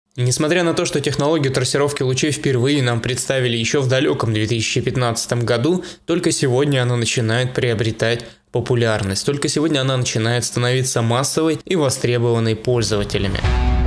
Несмотря на то, что технологию трассировки лучей впервые нам представили еще в далеком 2015 году, только сегодня она начинает приобретать популярность. Только сегодня она начинает становиться массовой и востребованной пользователями.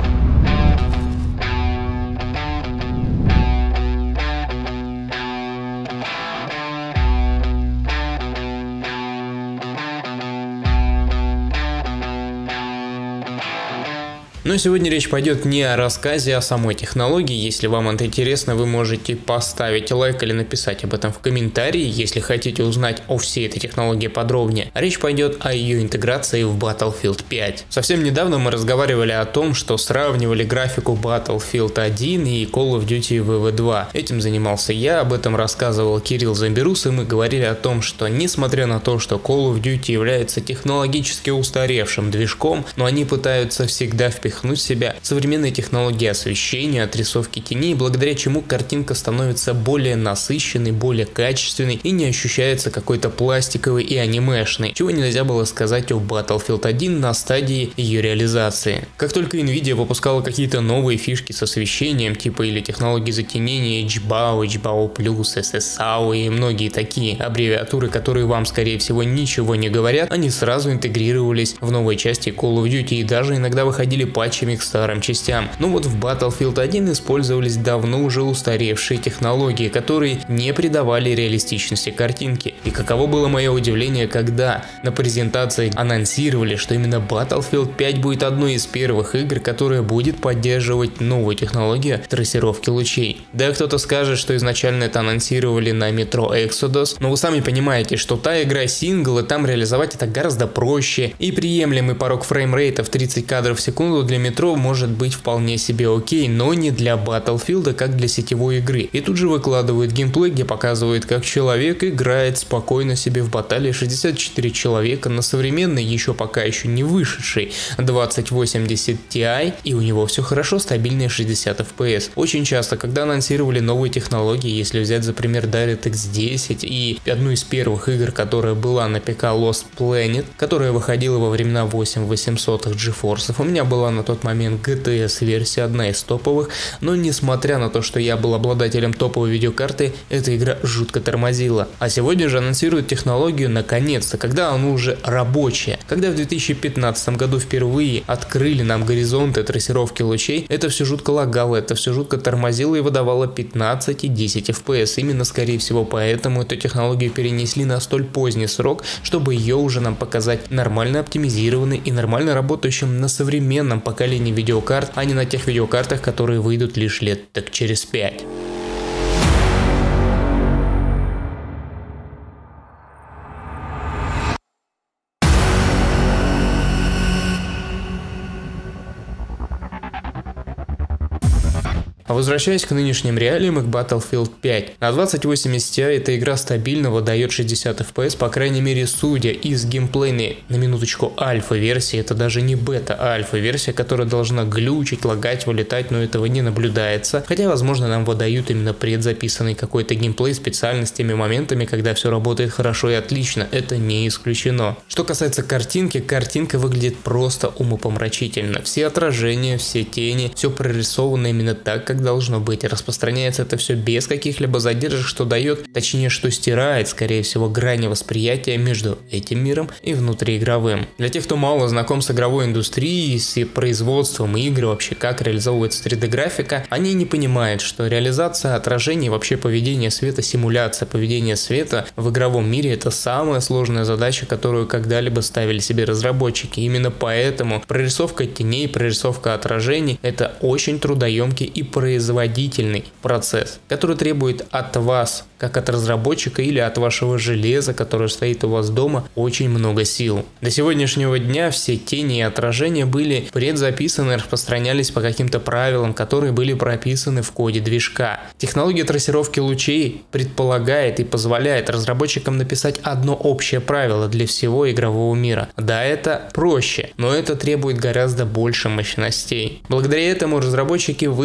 Но сегодня речь пойдет не о рассказе, а о самой технологии. Если вам это интересно, вы можете поставить лайк или написать об этом в комментарии, если хотите узнать о всей этой технологии подробнее. Речь пойдет о ее интеграции в Battlefield 5. Совсем недавно мы разговаривали о том, что сравнивали графику Battlefield 1 и Call of Duty WW2. Этим занимался я, об этом рассказывал Кирилл Замберус, и мы говорили о том, что несмотря на то, что Call of Duty является технологически устаревшим движком, но они пытаются всегда впихнуть в себя современные технологии освещения, отрисовки теней, благодаря чему картинка становится более насыщенной, более качественной и не ощущается какой-то пластиковой и анимешной, чего нельзя было сказать о Battlefield 1 на стадии ее реализации. Как только Nvidia выпускала какие-то новые фишки с освещением, типа или технологии затемнения HBAO, HBAO+, SSAO и многие такие аббревиатуры, которые вам скорее всего ничего не говорят, они сразу интегрировались в новые части Call of Duty и даже иногда выходили патчами к старым частям. Но вот в Battlefield 1 использовались давно уже устаревшие технологии, которые не придавали реалистичности картинки. И каково было мое удивление, когда на презентации анонсировали, что именно Battlefield 5 будет одной из первых игр, которая будет поддерживать новую технологию трассировки лучей. Да, кто-то скажет, что изначально это анонсировали на Metro Exodus, но вы сами понимаете, что та игра сингл, и там реализовать это гораздо проще, и приемлемый порог фреймрейта в 30 кадров в секунду для Metro может быть вполне себе окей, но не для Battlefield, как для сетевой игры. И тут же выкладывают геймплей, где показывают, как человек играет спокойно себе в баталии 64 человека на современной, еще пока еще не вышедшей 2080 Ti, и у него все хорошо, стабильные 60 FPS. Очень часто, когда анонсировали новые технологии, если взять за пример DirectX 10 и одну из первых игр, которая была на ПК Lost Planet, которая выходила во времена 8800 GeForce, у меня была на тот момент GTS версия, одна из топовых, но несмотря на то, что я был обладателем топовой видеокарты, эта игра жутко тормозила. А сегодня же анонсируют технологию наконец-то, когда она уже рабочая. Когда в 2015 году впервые открыли нам горизонты трассировки лучей, это все жутко лагало, это все жутко тормозило и выдавало 15 и 10 FPS. Именно скорее всего поэтому эту технологию перенесли на столь поздний срок, чтобы ее уже нам показать нормально оптимизированной и нормально работающим на современном поколении видеокарт, а не на тех видеокартах, которые выйдут лишь лет так через 5. Возвращаясь к нынешним реалиям и к Battlefield 5. На 2080 Ti эта игра стабильно выдает 60 FPS, по крайней мере судя из геймплейной, на минуточку, альфа-версии, это даже не бета, а альфа-версия, которая должна глючить, лагать, вылетать, но этого не наблюдается. Хотя, возможно, нам выдают именно предзаписанный какой-то геймплей специально с теми моментами, когда все работает хорошо и отлично, это не исключено. Что касается картинки, картинка выглядит просто умопомрачительно. Все отражения, все тени, все прорисовано именно так, как должно быть. Распространяется это все без каких-либо задержек, что дает, точнее, что стирает, скорее всего, грани восприятия между этим миром и внутриигровым. Для тех, кто мало знаком с игровой индустрией, с производством игр, вообще как реализовывается 3D-графика, они не понимают, что реализация отражений, вообще поведение света, симуляция поведения света в игровом мире — это самая сложная задача, которую когда-либо ставили себе разработчики. Именно поэтому прорисовка теней, прорисовка отражений — это очень трудоемкий и производительный процесс, который требует от вас, как от разработчика или от вашего железа, которое стоит у вас дома, очень много сил. До сегодняшнего дня все тени и отражения были предзаписаны и распространялись по каким-то правилам, которые были прописаны в коде движка. Технология трассировки лучей предполагает и позволяет разработчикам написать одно общее правило для всего игрового мира. Да, это проще, но это требует гораздо больше мощностей. Благодаря этому разработчики высвободят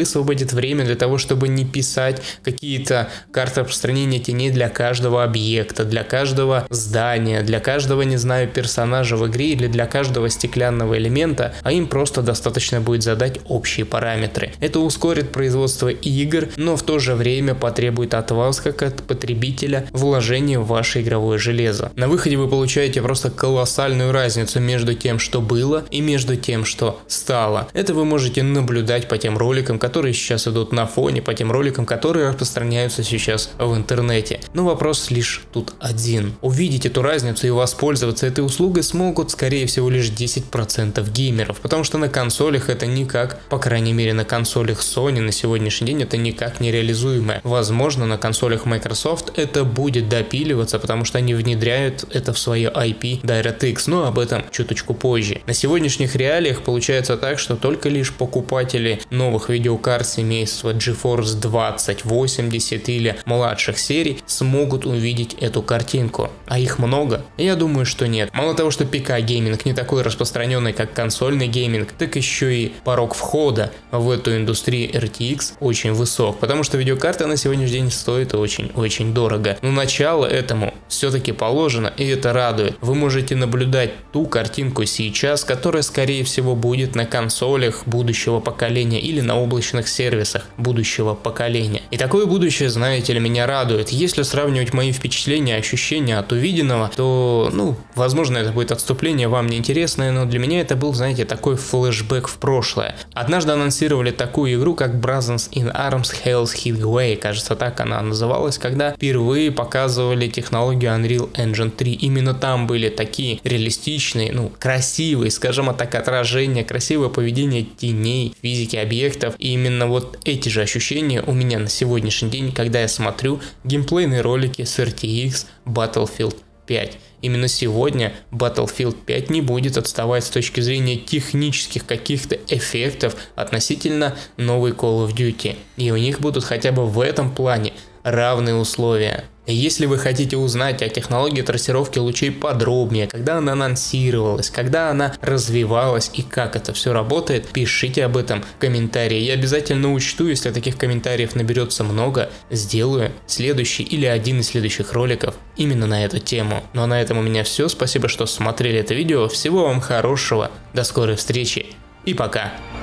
будет время для того, чтобы не писать какие-то карты распространения теней для каждого объекта, для каждого здания, для каждого, не знаю, персонажа в игре или для каждого стеклянного элемента, а им просто достаточно будет задать общие параметры. Это ускорит производство игр, но в то же время потребует от вас, как от потребителя, вложения в ваше игровое железо. На выходе вы получаете просто колоссальную разницу между тем, что было, и между тем, что стало. Это вы можете наблюдать по тем роликам, которые сейчас идут на фоне, по тем роликам, которые распространяются сейчас в интернете. Но вопрос лишь тут один. Увидеть эту разницу и воспользоваться этой услугой смогут, скорее всего, лишь 10% геймеров, потому что на консолях это никак, по крайней мере на консолях Sony на сегодняшний день это никак не реализуемое. Возможно, на консолях Microsoft это будет допиливаться, потому что они внедряют это в свое IP DirectX, но об этом чуточку позже. На сегодняшних реалиях получается так, что только лишь покупатели новых видеокарт семейства GeForce 2080 или младших серий смогут увидеть эту картинку. А их много? Я думаю, что нет. Мало того, что ПК-гейминг не такой распространенный, как консольный гейминг, так еще и порог входа в эту индустрию RTX очень высок, потому что видеокарта на сегодняшний день стоит очень дорого. Но начало этому все-таки положено, и это радует. Вы можете наблюдать ту картинку сейчас, которая скорее всего будет на консолях будущего поколения или на облачных сервисах будущего поколения. И такое будущее, знаете ли, меня радует. Если сравнивать мои впечатления, ощущения от увиденного, то, возможно, это будет отступление вам неинтересное, но для меня это был, знаете, такой флешбэк в прошлое. Однажды анонсировали такую игру, как Brothers in Arms Hell's Highway, кажется, так она называлась, когда впервые показывали технологию Unreal Engine 3. Именно там были такие реалистичные, красивые, скажем так, отражения, красивое поведение теней, физики объектов. И именно вот эти же ощущения у меня на сегодняшний день, когда я смотрю геймплейные ролики с RTX Battlefield 5. Именно сегодня Battlefield 5 не будет отставать с точки зрения технических каких-то эффектов относительно новой Call of Duty. И у них будут хотя бы в этом плане равные условия. Если вы хотите узнать о технологии трассировки лучей подробнее, когда она анонсировалась, когда она развивалась и как это все работает, пишите об этом в комментарии. Я обязательно учту, если таких комментариев наберется много, сделаю следующий или один из следующих роликов именно на эту тему. Ну а на этом у меня все. Спасибо, что смотрели это видео. Всего вам хорошего. До скорой встречи и пока.